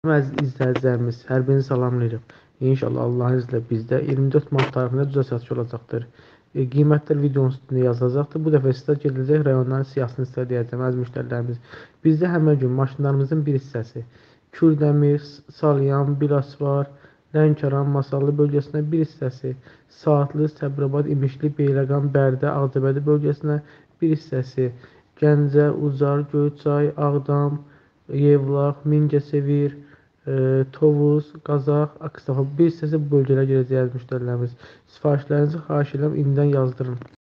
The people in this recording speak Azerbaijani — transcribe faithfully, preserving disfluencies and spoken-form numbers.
Əziz izləyicilərimiz, hər birini salamlayırıq. İnşallah Allahın izniyle bizdə iyirmi dörd mart tarixində düzə satış olacaqdır. E, qiymətlər videonun üstündə yazılacaqdır. Bu dəfə sizə gediləcək rayonların siyahısını sizə deyəcəm, əziz müştərilərimiz. Bizdə həmin gün maşınlarımızın bir hissəsi Kürdəmir, Salyan, Bilasvar, Lənkəran, Masallı bölgəsinə bir hissəsi, Saatlı, Səbrabad, İmişli, Beyləqan, Bərdə, Ağcabədi bölgəsinə bir hissəsi, Gəncə, Ucar, Göyçay, Ağdam, Yevlax, Mingəçevir, e, Tovuz, Qazax, Aksaxal bir hissəsi bu bölgələrə gedəcək əziz müştərilərimiz. Sifarişlərinizi xahiş edirəm indidən yazdırın.